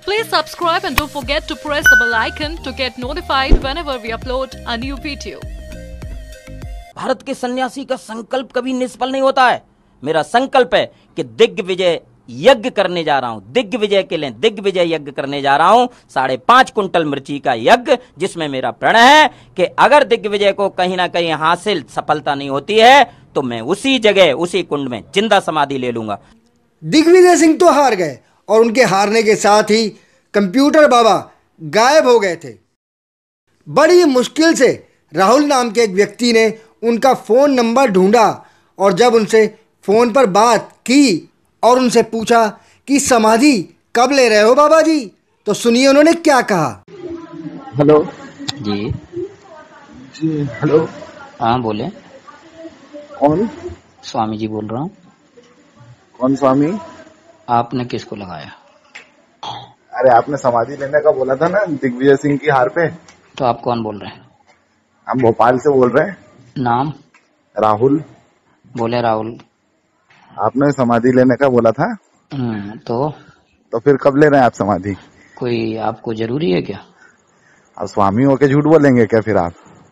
Please subscribe and don't forget to press the bell icon to get notified whenever we upload a new video. Bharat के सन्यासी का संकल्प कभी निष्फल नहीं होता है। मेरा संकल्प है कि दिग्विजय यज्ञ करने जा रहा हूं, दिग्विजय के लिए दिग्विजय यज्ञ करने जा रहा हूं। 5.5 कुंटल मिर्ची का यज्ञ, जिसमें मेरा प्रण है कि अगर दिग्विजय को कहीं ना कहीं हासिल सफलता नहीं होती है तो मैं उसी जगह उसी कुंड में जिंदा समाधि ले लूंगा। दिग्विजय सिंह तो हार गए और उनके हारने के साथ ही कंप्यूटर बाबा गायब हो गए थे। बड़ी मुश्किल से राहुल नाम के एक व्यक्ति ने उनका फोन नंबर ढूंढा और जब उनसे फोन पर बात की और उनसे पूछा कि समाधि कब ले रहे हो बाबा जी, तो सुनिए उन्होंने क्या कहा। हेलो जी जी हेलो, हाँ बोले। कौन? स्वामी जी बोल रहा हूँ। कौन स्वामी? आपने किसको लगाया? अरे आपने समाधि लेने का बोला था ना दिग्विजय सिंह की हार पे। तो आप कौन बोल रहे हैं? हम भोपाल से बोल रहे हैं। नाम? राहुल। बोले राहुल। आपने समाधि लेने का बोला था। तो फिर कब ले रहे हैं आप समाधि? कोई आपको जरूरी है क्या? आप स्वामी होके झूठ बोलेंगे क्या फिर आप?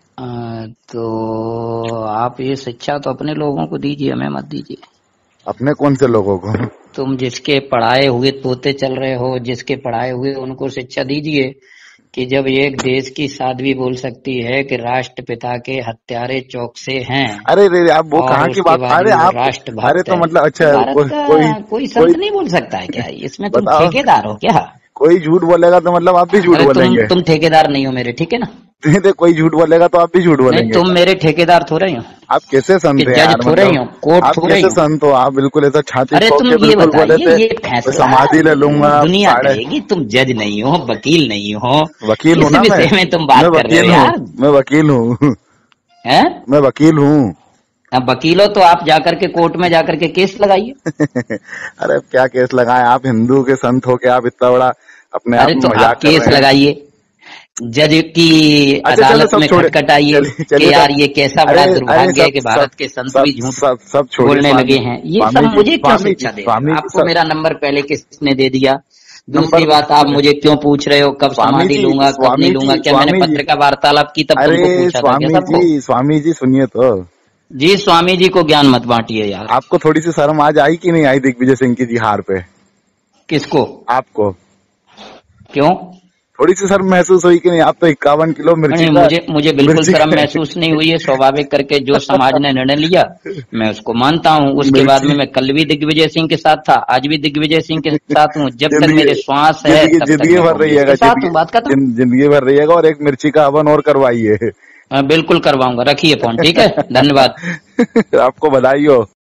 तो आप ये शिक्षा तो अपने लोगों को दीजिए, हमें मत दीजिए। अपने कौन से लोगों को? तुम जिसके पढ़ाए हुए तोते चल रहे हो, जिसके पढ़ाए हुए उनको शिक्षा दीजिए कि जब एक देश की साध्वी बोल सकती है कि राष्ट्रपिता के हत्यारे चौकसे हैं। अरे रे आप वो कहाँ की बात? अरे आप राष्ट्रभक्त। अरे तो मतलब अच्छा कोई संत नहीं बोल सकता है क्या? इसमें तुम ठेकेदार हो क्या? कोई झूठ बोलेगा तो मतलब आप भी झूठ बोलेंगे। तुम ठेकेदार नहीं हो मेरे, ठीक है ना? कोई झूठ बोलेगा तो आप भी झूठ बोलेंगे। तुम मेरे ठेकेदार थोड़े ही हो। आप कैसे संत हैं यार? थोड़े ही हो, कोर्ट आप थोड़े ही कैसे हो। संत हो? आप बिल्कुल ऐसा छाती अरे तुम ये बताइए, ये फैसला समाधि ले लूंगा दुनिया करेगी। तुम जज नहीं हो, वकील नहीं हो। वकील हूँ ना मैं। विषय में तुम बात कर रहे हो यार। मैं वकील हूँ। मैं वकील हूँ। अब वकील हो तो आप जाकर के कोर्ट में जाकर के केस लगाइए। अरे क्या केस लगाए? आप हिंदू के संत हो के आप इतना बड़ा अपने आप तो आप केस लगाइए, जज की अदालत में खटखटाइए कि यार ये कैसा बड़ा दुर्भाग्य है कि भारत के संत भी झूठ सब बोलने लगे हैं। ये सब मुझे क्यों शिक्षा दे? आपको मेरा नंबर पहले किसने दे दिया? दूसरी बात, आप मुझे क्यों पूछ रहे हो कब समाधि लूंगा कब नहीं लूंगा? क्या मैंने पत्रिका वार्तालाप की तब तुमको पूछा था क्या? स्वामी जी सुनिए तो। जी स्वामी जी को ज्ञान मत बांटिए यार। आपको थोड़ी सी शर्म आज आई कि नहीं आई दिग्विजय सिंह की हार पे? किसको? आपको। क्यों? थोड़ी सी शर्म महसूस हुई कि नहीं? आप तो 51 किलो मिर्ची मुझे बिल्कुल शर्म महसूस नहीं हुई है। स्वाभाविक करके जो समाज ने निर्णय लिया मैं उसको मानता हूँ। उसके बाद में मैं कल भी दिग्विजय सिंह के साथ था, आज भी दिग्विजय सिंह के साथ हूँ। जब तक मेरे श्वास है जिंदगी भर रहिएगा, जिंदगी भर रहिएगा। और एक मिर्ची का हवन और करवाइए। बिल्कुल करवाऊंगा। रखिए फोन, ठीक है? धन्यवाद। आपको बधाई हो।